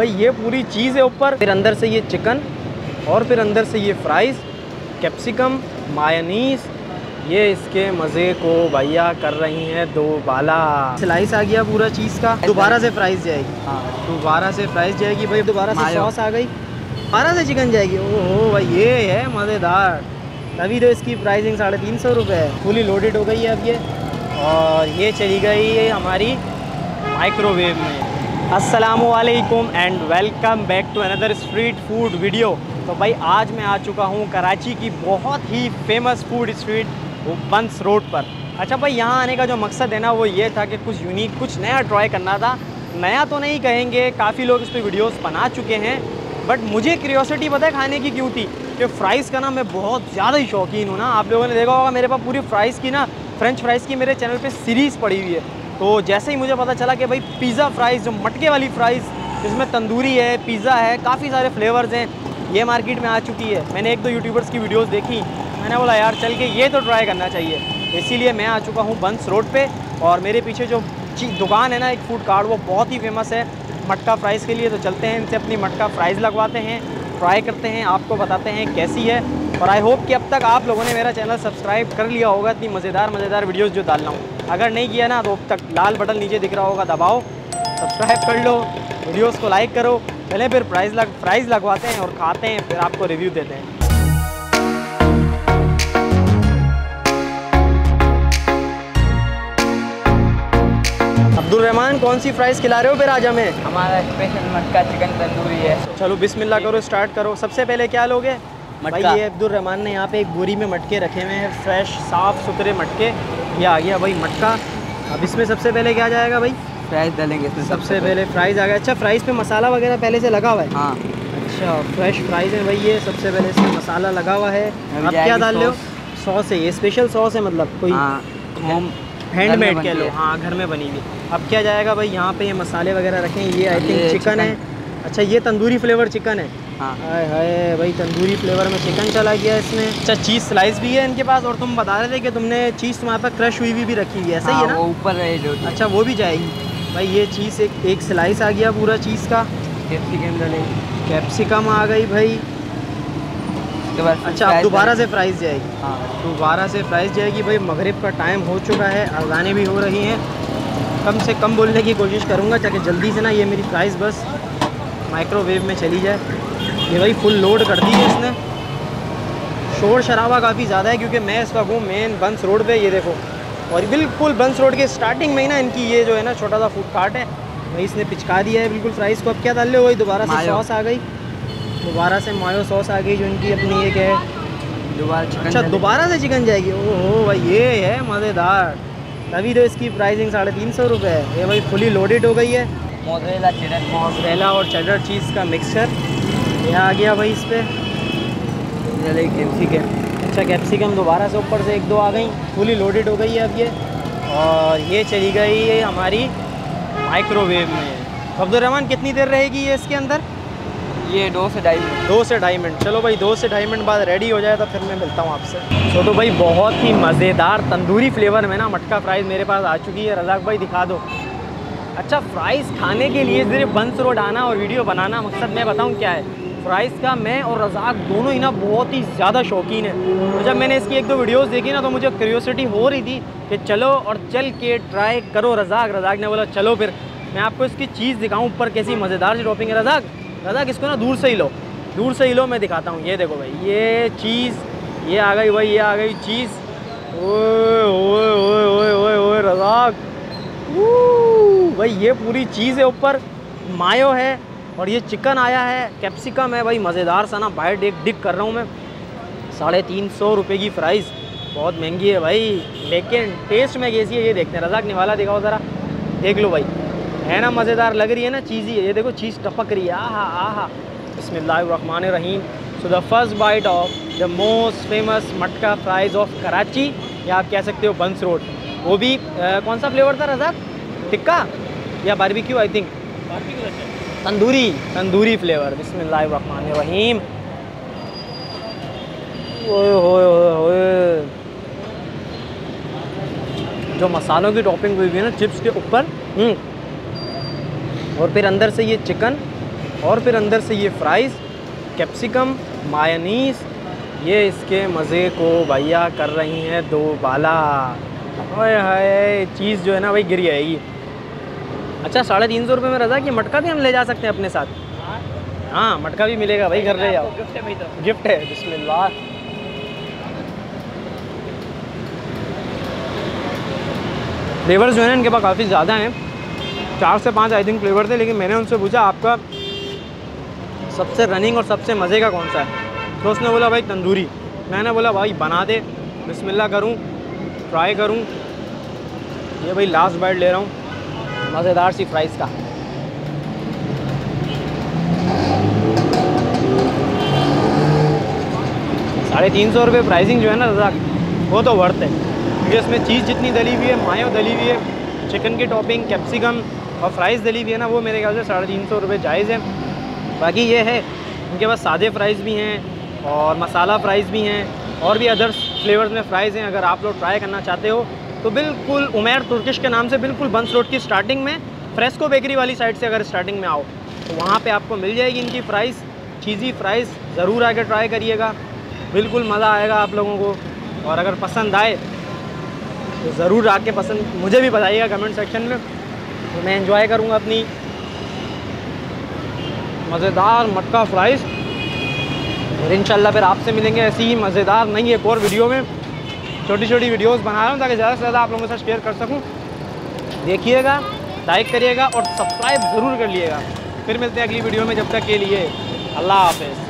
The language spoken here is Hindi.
भाई ये पूरी चीज़ है ऊपर, फिर अंदर से ये चिकन और फिर अंदर से ये फ्राइज़, कैप्सिकम, मायोनीज़। ये इसके मज़े को भैया कर रही हैं दोबाला। स्लाइस आ गया पूरा चीज़ का। दोबारा से फ्राइज़ जाएगी। हाँ दोबारा से फ्राइज़ जाएगी भाई। दोबारा से सॉस आ गई, दोबारा से चिकन जाएगी। ओहो भाई ये है मज़ेदार। तभी तो इसकी प्राइसिंग 350 रुपये है। फुली लोडेड हो गई है अब ये, और ये चली गई है हमारी माइक्रोवेव में। अस्सलामुअलैकुम and welcome back to another street food video. तो भाई आज मैं आ चुका हूँ कराची की बहुत ही फेमस फूड स्ट्रीट, वो बंस रोड पर। अच्छा भाई यहाँ आने का जो मकसद है ना वो ये था कि कुछ यूनिक, कुछ नया ट्राई करना था। नया तो नहीं कहेंगे, काफ़ी लोग इस पर वीडियोस बना चुके हैं, बट मुझे क्यूरियोसिटी पता है खाने की क्यों थी कि फ़्राइज़ का ना मैं बहुत ज़्यादा ही शौकीन हूँ ना। आप लोगों ने देखा होगा मेरे पास पूरी फ़्राइज़ की ना, फ्रेंच फ्राइज़ की मेरे चैनल पे सीरीज़ पड़ी हुई है। तो जैसे ही मुझे पता चला कि भाई पिज़्ज़ा फ्राइज़, जो मटके वाली फ़्राइज़ जिसमें तंदूरी है, पिज़्ज़ा है, काफ़ी सारे फ्लेवर्स हैं, ये मार्केट में आ चुकी है। मैंने एक दो यूट्यूबर्स की वीडियोस देखी, मैंने बोला यार चल के ये तो ट्राई करना चाहिए। इसीलिए मैं आ चुका हूँ बंस रोड पे, और मेरे पीछे जो दुकान है ना एक फूड कार्ट, वो बहुत ही फेमस है मटका फ़्राइज़ के लिए। तो चलते हैं इनसे अपनी मटका फ़्राइज़ लगवाते हैं, ट्राई करते हैं, आपको बताते हैं कैसी है। और आई होप कि अब तक आप लोगों ने मेरा चैनल सब्सक्राइब कर लिया होगा, इतनी मज़ेदार वीडियोस जो डाल रहा हूँ। अगर नहीं किया ना तो अब तक लाल बटन नीचे दिख रहा होगा, दबाओ, सब्सक्राइब कर लो, वीडियोस को लाइक करो। पहले फिर प्राइज़ लगवाते हैं और खाते हैं, फिर आपको रिव्यू देते हैं। अब्दुल रहमान कौन सी फ्राइज़ खिला रहे हो फिर आज हमें? हमारा स्पेशल मटका चिकन तंदूरी है। चलो बिस्मिल्लाह करो, स्टार्ट करो। सबसे पहले क्या लोगे? भाई ये अब्दुल रहमान ने यहाँ पे एक बोरी में मटके रखे हुए हैं, फ्रेश साफ़ सुथरे मटके। ये आ गया भाई मटका। अब इसमें सबसे पहले क्या जाएगा भाई? फ्राइज़ डालेंगे इसमें। सबसे पहले फ्राइज़ आ गया। अच्छा फ्राइज़ पे मसाला वगैरह पहले से लगा हुआ है? हाँ। अच्छा फ्रेश फ्राइज़ है भाई ये। सबसे पहले इसमें मसाला लगा हुआ है। अब क्या डाल रहे हो? सॉस है, ये स्पेशल सॉस है, मतलब कोई होम हैंडमेड कह लो। हाँ घर में बनी हुई। अब क्या जाएगा भाई? यहाँ पे ये मसाले वगैरह रखें। ये आई थिंक चिकन है। अच्छा ये तंदूरी फ्लेवर चिकन है। हाँ। हाय भाई तंदूरी फ्लेवर में चिकन चला गया इसमें। अच्छा चीज़ स्लाइस भी है इनके पास, और तुम बता रहे थे कि तुमने चीज़ तुम्हारे पास क्रश हुई भी रखी हुई है, ऐसा ही है ना? वो ऊपर है जो। अच्छा वो भी जाएगी भाई। ये चीज़ एक स्लाइस आ गया पूरा चीज़ का। कैप्सिकम डालेंगे। कैप्सिकम आ गई भाई। अच्छा अब दोबारा से फ्राइज़ जाएगी। हाँ दोबारा से फ्राइज़ जाएगी भाई। मगरिब का टाइम हो चुका है, अज़ानें भी हो रही हैं। कम से कम बोलने की कोशिश करूँगा ताकि जल्दी से ना ये मेरी फ्राइज़ बस माइक्रोवेव में चली जाए। ये भाई फुल लोड कर दी है इसने। शोर शराबा काफ़ी ज़्यादा है क्योंकि मैं इस वक्त हूँ मेन बंस रोड पे। ये देखो, और बिल्कुल बंस रोड के स्टार्टिंग में ही ना इनकी ये जो है ना छोटा सा फूड कार्ट है, वही इसने पिचका दिया है बिल्कुल फ्राइज़ को। अब क्या डाल रहे हो? वही दोबारा से सॉस आ गई, दोबारा से मायो सॉस आ गई जो इनकी अपनी एक है। दोबारा चिकन। अच्छा दोबारा से चिकन जाएगी। ओहो भाई ये है मज़ेदार। तभी तो इसकी प्राइसिंग 350 रुपये है। ये भाई फुली लोडेड हो गई है। मोज़रेला और चेडर चीज़ का मिक्सचर ये आ गया भाई इस पर। कैप्सिकम। अच्छा कैप्सिकम दोबारा से ऊपर से एक दो आ गई, फुली लोडेड हो गई है अब ये। और ये चली गई है हमारी माइक्रोवेव में। अब्दुल रहमान कितनी देर रहेगी ये इसके अंदर? ये 2 से 2.5 मिनट। 2 से 2.5 मिनट। चलो भाई 2 से 2.5 मिनट बाद रेडी हो जाए तो फिर मैं मिलता हूँ आपसे। तो भाई बहुत ही मज़ेदार तंदूरी फ्लेवर में ना मटका फ्राइज़ मेरे पास आ चुकी है। रज़ाक भाई दिखा दो। अच्छा फ़्राइज़ खाने के लिए सिर्फ बंस रोड आना और वीडियो बनाना मकसद मैं बताऊँ क्या है? फ़्राइज़ का मैं और रज़ाक दोनों ही ना बहुत ही ज़्यादा शौकीन है। तो जब मैंने इसकी एक दो वीडियोस देखी ना तो मुझे क्यूरियोसिटी हो रही थी कि चलो और चल के ट्राई करो। रज़ाक ने बोला चलो फिर मैं आपको इसकी चीज़ दिखाऊँ ऊपर कैसी मज़ेदार सी टॉपिंग है। रज़ाक इसको ना दूर से ही लो, मैं दिखाता हूँ। ये देखो भाई ये चीज़, ये आ गई भाई, ये आ गई चीज़। ओए रज़ाक भाई ये पूरी चीज़ है ऊपर, मायो है, और ये चिकन आया है, कैप्सिकम है भाई। मज़ेदार सा ना बाइट एक डिक कर रहा हूँ मैं। 350 रुपये की फ़्राइज़ बहुत महंगी है भाई, लेकिन टेस्ट में कैसी है ये देखते हैं। रज़ाक निवाला दिखाओ ज़रा, देख लो भाई, है ना मज़ेदार लग रही है ना चीज़ ही। ये देखो चीज़ टपक रही है। आहा बिस्मिल्लाहिर्रहमानिर्रहीम। So the first bite of the most famous matka fries of Karachi, या आप कह सकते हो बंस रोड। वो भी कौन सा फ्लेवर था रज़ाक? टिक्का या barbecue? I think tandoori flavour. बिस्मिल्लाहिर्रहमानिर्रहीम। ओए जो मसालों की टॉपिंग हुई है ना चिप्स के ऊपर, और फिर अंदर से ये चिकन और फिर अंदर से ये फ्राइज़, कैप्सिकम, मायोनीज़, ये इसके मज़े को भैया कर रही हैं दो बाला। ओए हाय, चीज़ जो है ना भाई गिर जाएगी। अच्छा 350 रुपये में रज़ा कि मटका भी हम ले जा सकते हैं अपने साथ? हाँ मटका भी मिलेगा भाई, घर ले जाओ, गिफ्ट है। बिस्मिल्लाह। फ्लेवर्स जो है ना इनके पास काफ़ी ज़्यादा हैं, 4 से 5 आई थिंक फ्लेवर थे, लेकिन मैंने उनसे पूछा आपका सबसे रनिंग और सबसे मज़े का कौन सा है, तो उसने बोला भाई तंदूरी। मैंने बोला भाई बना दे, बिस्मिल्लाह करूं, ट्राई करूं। ये भाई लास्ट बाइट ले रहा हूं मज़ेदार सी फ्राइज़ का। ₹350 प्राइसिंग जो है ना रज़ाक, वो तो वर्थ है, क्योंकि इसमें चीज़ जितनी डली हुई है, मायो डली हुई है, चिकन की टॉपिंग, कैप्सिकम और फ्राइज़ डली हुई है ना, वो मेरे ख्याल से ₹350 जायज़ है। बाकी ये है उनके पास सादे फ्राइज़ भी हैं और मसाला फ्राइज़ भी हैं और भी अदर्स फ्लेवर्स में फ़्राइज़ हैं। अगर आप लोग ट्राई करना चाहते हो तो बिल्कुल उमैर तुर्किश के नाम से बिल्कुल बंस रोड की स्टार्टिंग में फ्रेस्को बेकरी वाली साइड से अगर स्टार्टिंग में आओ तो वहाँ पे आपको मिल जाएगी इनकी फ़्राइज़, चीज़ी फ़्राइज़। ज़रूर आके ट्राई करिएगा, बिल्कुल मज़ा आएगा आप लोगों को। और अगर पसंद आए तो ज़रूर आके पसंद मुझे भी बताइएगा कमेंट सेक्शन में, तो मैं एंजॉय करूँगा अपनी मज़ेदार मटका फ्राइज़। और इंशाल्लाह फिर आपसे मिलेंगे ऐसी ही मज़ेदार नई एक और वीडियो में। छोटी छोटी वीडियोस बना रहा हूँ ताकि ज़्यादा से ज़्यादा आप लोगों के साथ शेयर कर सकूँ। देखिएगा, लाइक करिएगा और सब्सक्राइब ज़रूर कर लिएगा। फिर मिलते हैं अगली वीडियो में, जब तक के लिए अल्लाह हाफ़िज़।